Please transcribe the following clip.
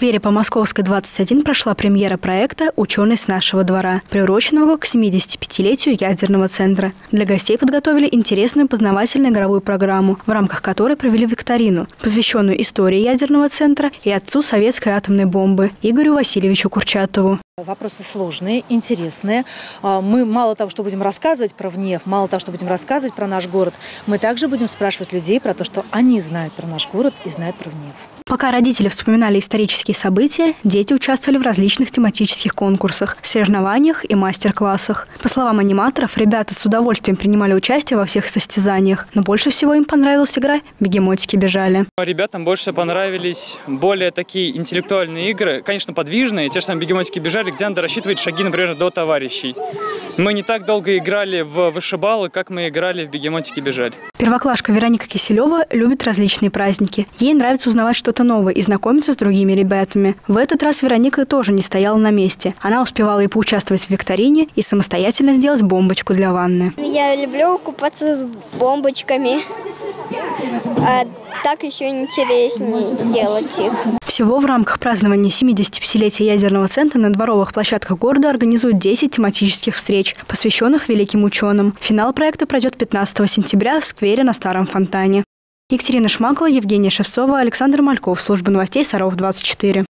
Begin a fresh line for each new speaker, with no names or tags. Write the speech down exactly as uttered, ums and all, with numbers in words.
сквере по Московской, двадцать один прошла премьера проекта «Ученый с нашего двора», приуроченного к семидесятипятилетию ядерного центра. Для гостей подготовили интересную познавательную игровую программу, в рамках которой провели викторину, посвященную истории ядерного центра и отцу советской атомной бомбы Игорю Васильевичу Курчатову.
Вопросы сложные, интересные. Мы мало того, что будем рассказывать про ВНЕФ, мало того, что будем рассказывать про наш город, мы также будем спрашивать людей про то, что они знают про наш город и знают про ВНЕФ.
Пока родители вспоминали исторические события, дети участвовали в различных тематических конкурсах, соревнованиях и мастер-классах. По словам аниматоров, ребята с удовольствием принимали участие во всех состязаниях, но больше всего им понравилась игра «Бегемотики бежали».
Ребятам больше понравились более такие интеллектуальные игры, конечно, подвижные, те же самые «Бегемотики бежали», где надо рассчитывать шаги, например, до товарищей. Мы не так долго играли в вышибалы, как мы играли в «Бегемотики бежали».
Первоклашка Вероника Киселева любит различные праздники. Ей нравится узнавать что-то новое и знакомиться с другими ребятами. В этот раз Вероника тоже не стояла на месте. Она успевала и поучаствовать в викторине, и самостоятельно сделать бомбочку для ванны.
Я люблю купаться с бомбочками. А так еще интереснее делать их.
Всего в рамках празднования семидесятипятилетия ядерного центра на дворовых площадках города организуют десять тематических встреч, посвященных великим ученым. Финал проекта пройдет пятнадцатого сентября в сквере на Старом Фонтане. Екатерина Шмакова, Евгения Шевцова, Александр Мальков. Служба новостей Саров двадцать четыре.